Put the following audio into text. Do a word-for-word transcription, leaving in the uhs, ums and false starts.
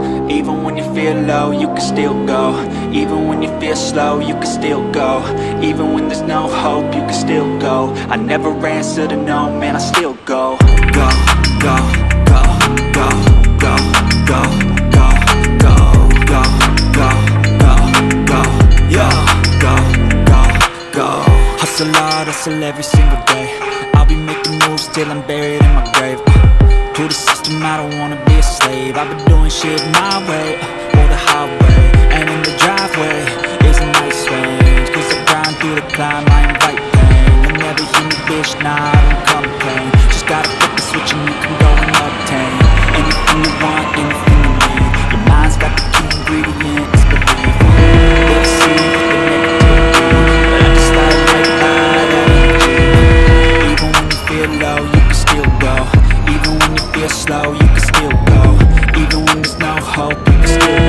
Even when you feel low, you can still go. Even when you feel slow, you can still go. Even when there's no hope, you can still go. I never answer to no, man, I still go. Go, go, go, go, go, go, go, go, go, go, go, go, yo, go, go, go. Hustle hard, hustle every single day. I'll be making moves till I'm buried in my grave. To the system, I don't wanna be a slave. I've been doing shit my way, uh, or the highway. And in the driveway is a nice range, cause I grind through the climb, I invite pain. You'll never hear me, bitch, nah, I don't complain. Just gotta flip the switch and you can go and obtain anything you want, anything you need. Your mind's got the key ingredient, it's belief. They'll see what they make it do, but I just like right by that energy. Even when you feel low, you can still go. Even when you feel slow, you can still go. Even when there's no hope, you can still go.